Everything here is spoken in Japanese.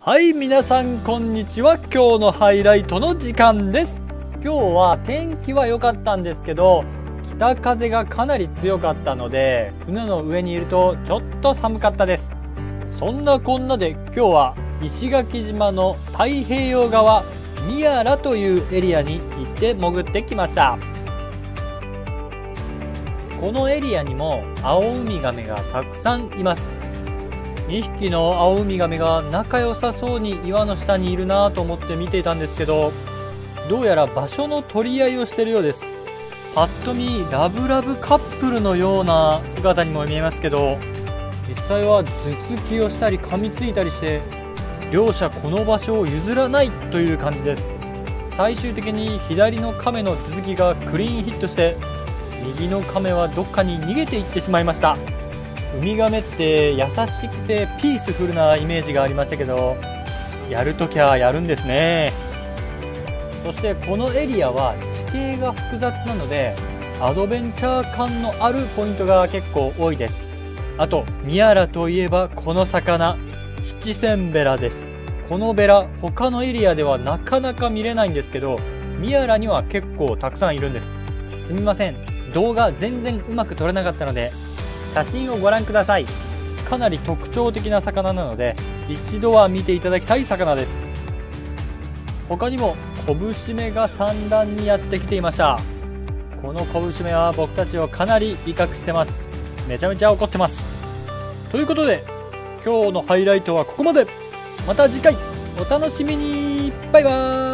はい、皆さんこんにちは。今日のハイライトの時間です。今日は天気は良かったんですけど、北風がかなり強かったので、船の上にいるとちょっと寒かったです。そんなこんなで今日は石垣島の太平洋側、宮良というエリアに行って潜ってきました。このエリアにもアオウミガメがたくさんいます。2匹のアオウミガメが仲良さそうに岩の下にいるなと思って見ていたんですけど、どうやら場所の取り合いをしているようです。ぱっと見ラブラブカップルのような姿にも見えますけど、実際は頭突きをしたり噛みついたりして、両者この場所を譲らないという感じです。最終的に左のカメの頭突きがクリーンヒットして、右のカメはどっかに逃げていってしまいました。ウミガメって優しくてピースフルなイメージがありましたけど、やるときはやるんですね。そしてこのエリアは地形が複雑なので、アドベンチャー感のあるポイントが結構多いです。あと宮良といえばこの魚、チチセンベラです。このベラ他のエリアではなかなか見れないんですけど、宮良には結構たくさんいるんです。すみません、動画全然うまく撮れなかったので写真をご覧ください。かなり特徴的な魚なので一度は見ていただきたい魚です。他にもコブシメが産卵にやってきていました。このコブシメは僕たちをかなり威嚇してます。めちゃめちゃ怒ってます。ということで今日のハイライトはここまで。また次回お楽しみに。バイバーイ。